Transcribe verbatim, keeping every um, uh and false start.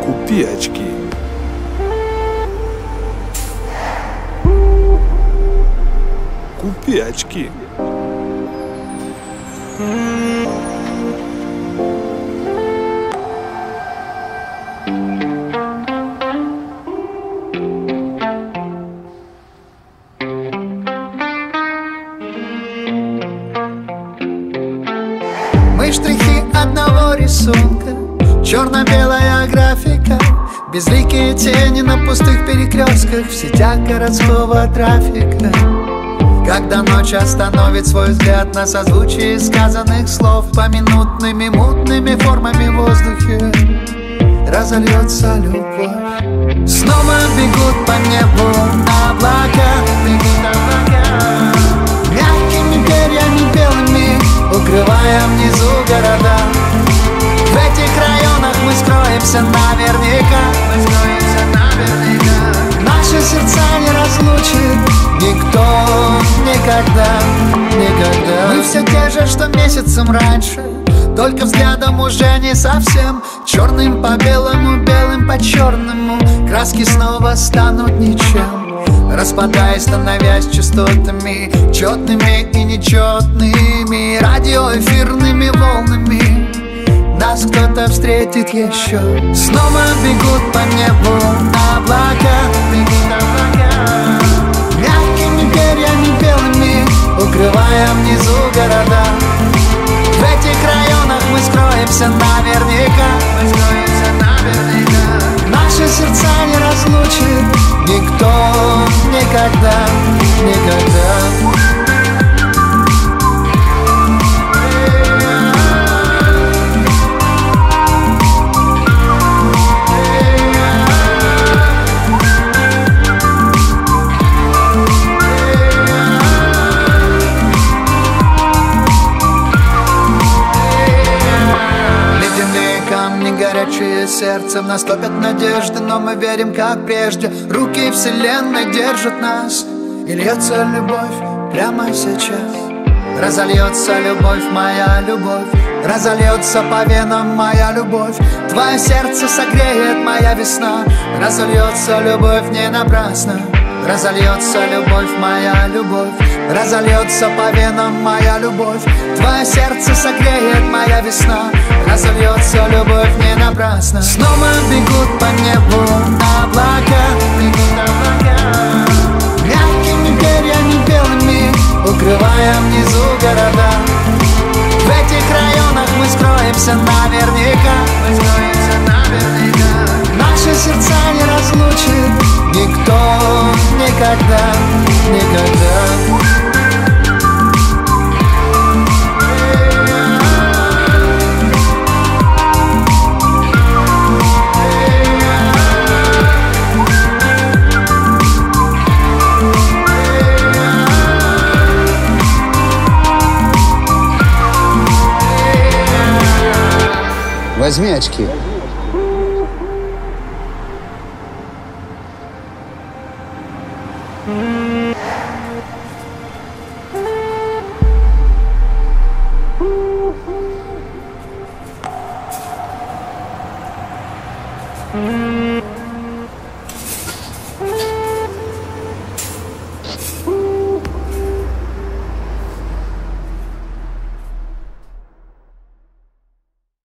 Купи очки. Купи очки. Мы штрихи одного рисунка, черно-белая графика, безликие тени на пустых перекрестках в сетях городского трафика. Когда ночь остановит свой взгляд на созвучие сказанных слов, поминутными мутными формами в воздухе разольется любовь. Снова бегут по небу облака, бегут облака, мягкими перьями белыми, укрывая внизу города. В этих районах мы скроемся наверняка, мы скроемся наверняка. Наши сердца не разлучит никто никогда, никогда. Мы все те же, что месяцем раньше, только взглядом уже не совсем. Черным по белому, белым по черному, краски снова станут ничем, распадаясь, становясь частотами, четными и нечетными, радиоэфирными волнами. Нас кто-то встретит еще. Снова бегут по небу облака, бегут облака, мягкими перьями белыми, укрывая внизу города. В этих районах мы скроемся наверняка, мы скроемся наверняка. Наши сердца не разлучит никто никогда, никогда. Горячее сердце, в нас топят надежды, но мы верим, как прежде. Руки вселенной держат нас, и льется любовь прямо сейчас. Разольется любовь, моя любовь, разольется по венам моя любовь. Твое сердце согреет моя весна, разольется любовь не напрасно. Разольется любовь, моя любовь, разольется по венам моя любовь. Твое сердце согреет моя весна, разольется любовь не напрасно. Снова бегут по небу облака, бегут облака, мягкими перьями белыми, укрывая внизу города. В этих районах мы скроемся наверняка, мы скроемся наверняка. Наши сердца не разлучит никто никогда, никогда. Возьми очки. Mm-hmm.